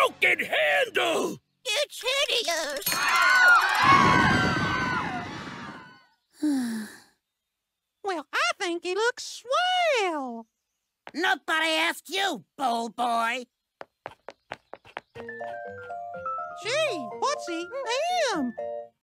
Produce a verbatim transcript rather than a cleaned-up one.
broken handle! It's hideous! Well, I think he looks swell. Nobody asked you, bull boy. Gee, what's eating him?